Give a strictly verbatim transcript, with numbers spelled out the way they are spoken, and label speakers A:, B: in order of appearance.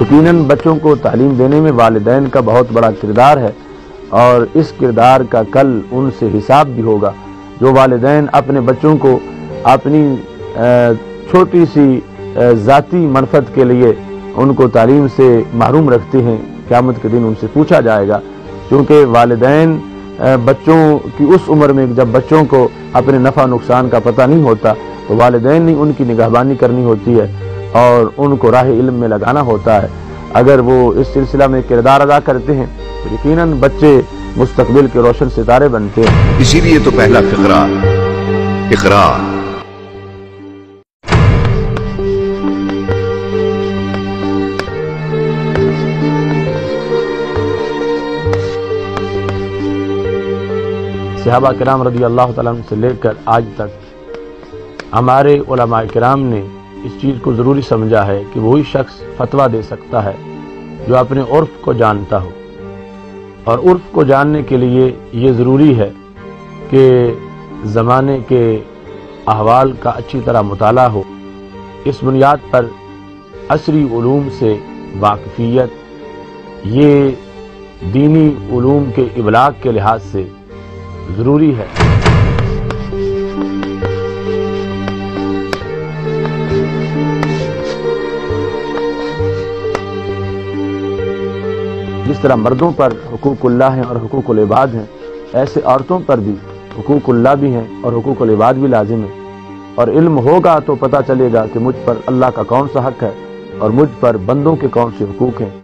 A: یقیناً بچوں کو تعلیم دینے میں والدین کا بہت بڑا کردار ہے، اور اس کردار کا کل ان سے حساب بھی ہوگا۔ جو والدین اپنے بچوں کو اپنی چھوٹی سی ذاتی منفعت کے لیے ان کو تعلیم سے محروم رکھتے ہیں، قیامت کے دن ان سے پوچھا جائے گا، کیونکہ والدین بچوں کی اس عمر میں جب بچوں کو اپنے نفع نقصان کا پتہ نہیں ہوتا تو والدین نے ان کی نگہبانی کرنی ہوتی ہے اور ان کو راہ علم میں لگانا ہوتا ہے۔ اگر وہ اس سلسلہ میں کردار ادا کرتے ہیں تو یقیناً بچے مستقبل کے روشن ستارے بنتے ہیں۔
B: اسی لیے تو پہلا فقرہ اقرا۔
A: صحابہ کرام رضی اللہ تعالیٰ عنہ سے لے کر آج تک ہمارے علماء کرام نے اس چیز کو ضروری سمجھا ہے کہ وہی شخص فتویٰ دے سکتا ہے جو اپنے عرف کو جانتا ہو، اور عرف کو جاننے کے لیے یہ ضروری ہے کہ زمانے کے احوال کا اچھی طرح مطالعہ ہو۔ اس بنیاد پر عصری علوم سے واقفیت یہ دینی علوم کے ابلاغ کے لحاظ سے ضروری ہے۔ جس طرح مردوں پر حقوق اللہ ہیں اور حقوق العباد ہیں، ایسے عورتوں پر بھی حقوق اللہ بھی ہیں اور حقوق العباد بھی لازم ہیں، اور علم ہوگا تو پتہ چلے گا کہ مجھ پر اللہ کا کون سا حق ہے اور مجھ پر بندوں کے کون سے حقوق ہیں۔